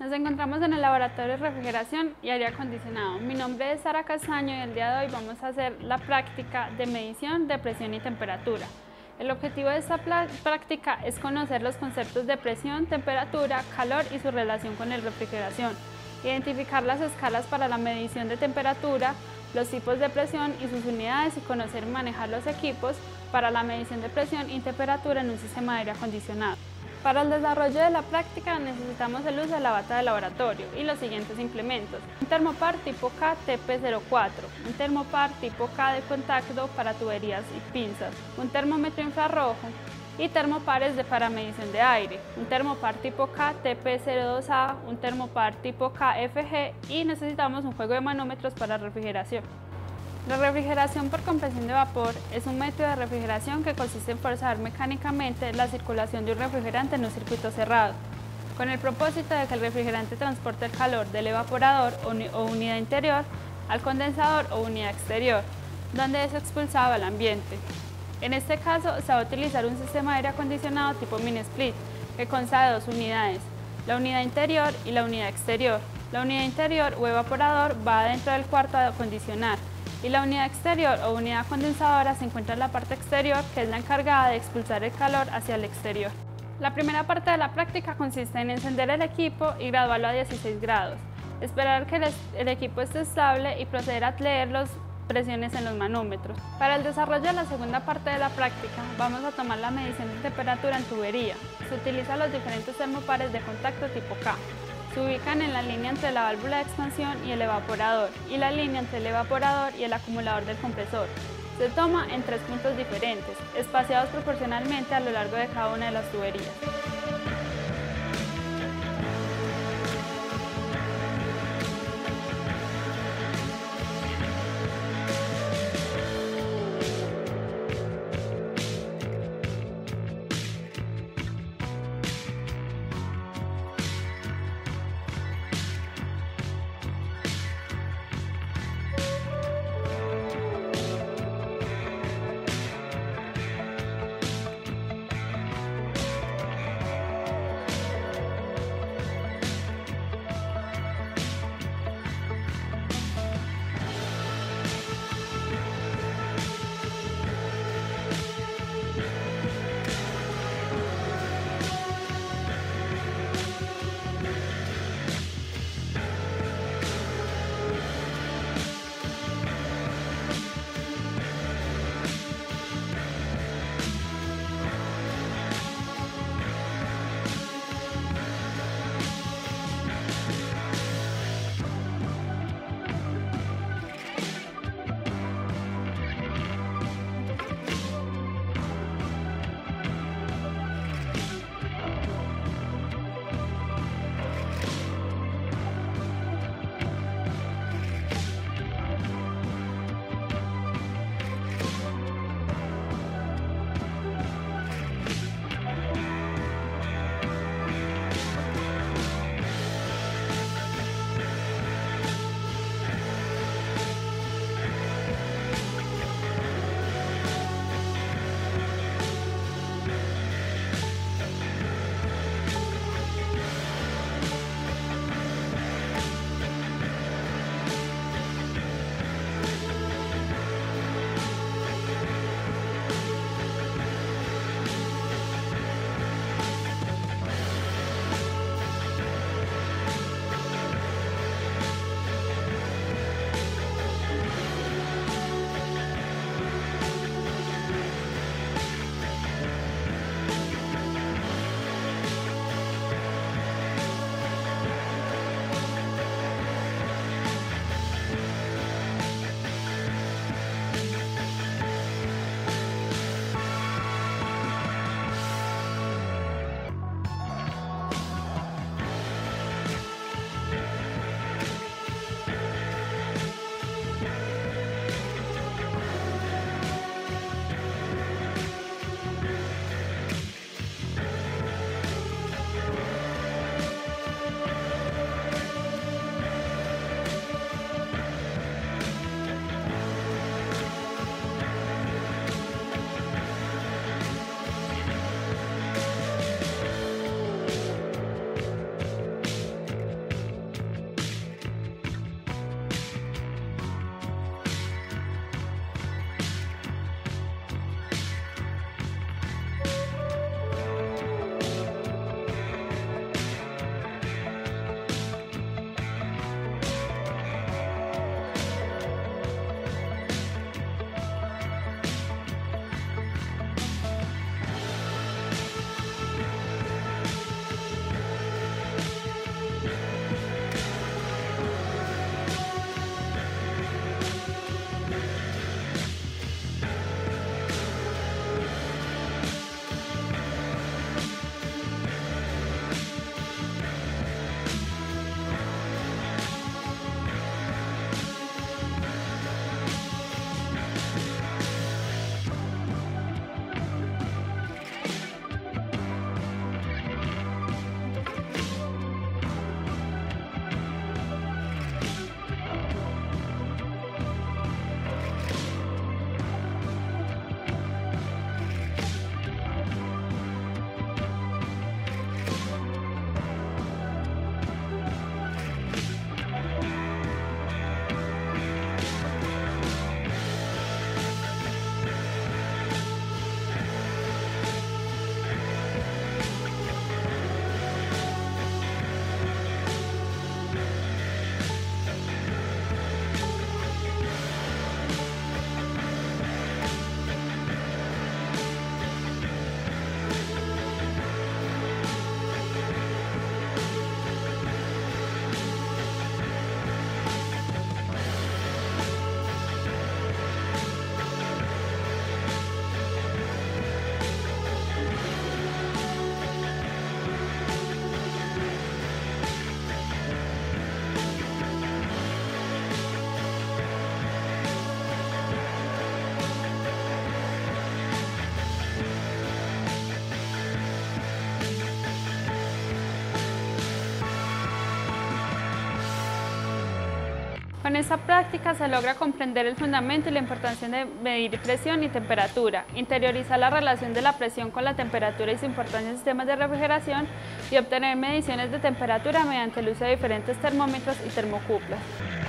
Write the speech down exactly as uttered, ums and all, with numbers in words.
Nos encontramos en el laboratorio de refrigeración y aire acondicionado. Mi nombre es Sara Castaño y el día de hoy vamos a hacer la práctica de medición de presión y temperatura. El objetivo de esta práctica es conocer los conceptos de presión, temperatura, calor y su relación con la refrigeración, identificar las escalas para la medición de temperatura, los tipos de presión y sus unidades y conocer y manejar los equipos para la medición de presión y temperatura en un sistema de aire acondicionado. Para el desarrollo de la práctica necesitamos el uso de la bata de laboratorio y los siguientes implementos: un termopar tipo K T P cero cuatro, un termopar tipo K de contacto para tuberías y pinzas, un termómetro infrarrojo y termopares de para medición de aire, un termopar tipo K T P cero dos A, un termopar tipo K F G y necesitamos un juego de manómetros para refrigeración. La refrigeración por compresión de vapor es un método de refrigeración que consiste en forzar mecánicamente la circulación de un refrigerante en un circuito cerrado, con el propósito de que el refrigerante transporte el calor del evaporador o unidad interior al condensador o unidad exterior, donde es expulsado al ambiente. En este caso, se va a utilizar un sistema de aire acondicionado tipo mini split, que consta de dos unidades, la unidad interior y la unidad exterior. La unidad interior o evaporador va dentro del cuarto a acondicionar, y la unidad exterior o unidad condensadora se encuentra en la parte exterior, que es la encargada de expulsar el calor hacia el exterior. La primera parte de la práctica consiste en encender el equipo y graduarlo a dieciséis grados, esperar que el equipo esté estable y proceder a leer las presiones en los manómetros. Para el desarrollo de la segunda parte de la práctica vamos a tomar la medición de temperatura en tubería. Se utilizan los diferentes termopares de contacto tipo K. Se ubican en la línea entre la válvula de expansión y el evaporador y la línea entre el evaporador y el acumulador del compresor. Se toma en tres puntos diferentes, espaciados proporcionalmente a lo largo de cada una de las tuberías. Con esta práctica se logra comprender el fundamento y la importancia de medir presión y temperatura, interiorizar la relación de la presión con la temperatura y su importancia en sistemas de refrigeración y obtener mediciones de temperatura mediante el uso de diferentes termómetros y termocuplas.